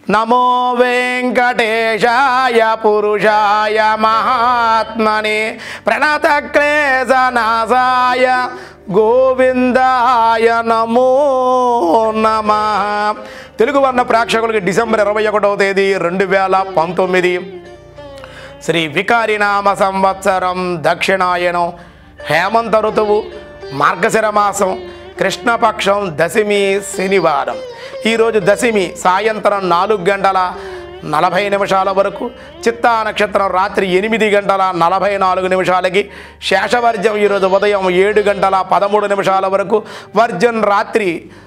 నమో వెంకటేశాయ పురుషాయ మహాత్మనే ప్రణతక్లేశనాశాయ గోవిందాయ నమో నమః. తెలుగు వర్ణ ప్రేక్షకులకి డిసెంబర్ 21వ తేదీ 2019 శ్రీ వికారినామ సంవత్సరం దక్షిణాయనం హేమంత ఋతువు మార్గశిర మాసం కృష్ణపక్షం దశమి శనివారం. ఈరోజు దశమి సాయంత్రం 4:40 వరకు, చిత్తా నక్షత్రం రాత్రి 8:44 శేషవర్జం ఈరోజు ఉదయం 7:13 వరకు, వర్జం రాత్రి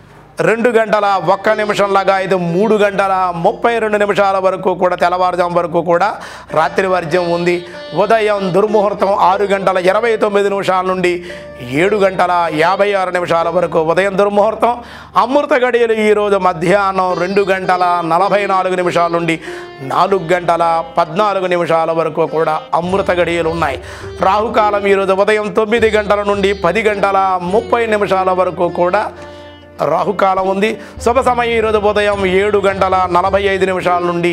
2:01 ఇది 3:32 వరకు కూడా తెల్లవారుజాము వరకు కూడా రాత్రి వర్జం ఉంది. ఉదయం దుర్ముహూర్తం 6:29 నుండి 7:56 వరకు ఉదయం దుర్ముహూర్తం. అమృత గడియలు ఈరోజు మధ్యాహ్నం 2:44 నుండి 4:14 వరకు కూడా అమృత గడియలు ఉన్నాయి. రాహుకాలం ఈరోజు ఉదయం 9 గంటల నుండి 10:30 వరకు కూడా రాహుకాలం ఉంది. శుభ సమయం ఈరోజు ఉదయం 7:45 నుండి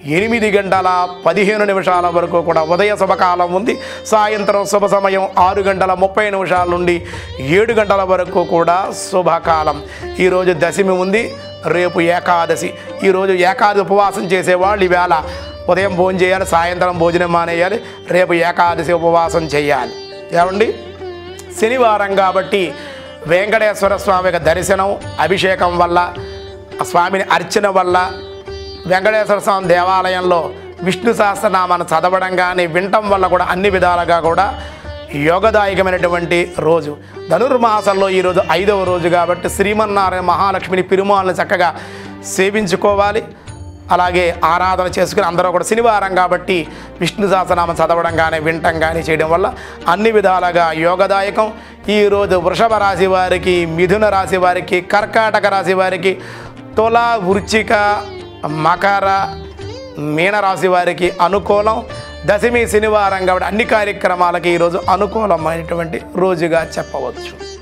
8:15 వరకు కూడా ఉదయ శుభకాలం ఉంది. సాయంత్రం శుభ సమయం 6:30 నుండి 7 గంటల వరకు కూడా శుభకాలం. ఈరోజు దశమి ఉంది, రేపు ఏకాదశి. ఈరోజు ఏకాదశి ఉపవాసం చేసేవాళ్ళు ఈవేళ ఉదయం భోజనం చేయాలి, సాయంత్రం భోజనం మానేయాలి, రేపు ఏకాదశి ఉపవాసం చేయాలి. ఏమండి, శనివారం కాబట్టి వెంకటేశ్వర స్వామి యొక్క దర్శనం, అభిషేకం వల్ల, స్వామిని అర్చన వల్ల, వెంకటేశ్వర స్వామి దేవాలయంలో విష్ణు సహస్రనామాన్ని చదవడం కానీ వినటం వల్ల కూడా అన్ని విధాలుగా కూడా యోగదాయకమైనటువంటి రోజు. ధనుర్మాసంలో ఈరోజు 5వ రోజు కాబట్టి శ్రీమన్నారాయణ మహాలక్ష్మిని పెరుమాళ్ళని చక్కగా సేవించుకోవాలి, అలాగే ఆరాధన చేసుకుని అందరూ కూడా శనివారం కాబట్టి విష్ణు సహస్రనామం చదవడం కానీ వినటం కానీ చేయడం వల్ల అన్ని విధాలుగా యోగదాయకం. ఈరోజు వృషభ రాశి వారికి, మిథున రాశి వారికి, కర్కాటక రాశి వారికి, తుల, వృశ్చిక, మకర, మీనరాశి వారికి అనుకూలం. దశమి శనివారం కాబట్టి అన్ని కార్యక్రమాలకి ఈరోజు అనుకూలమైనటువంటి రోజుగా చెప్పవచ్చు.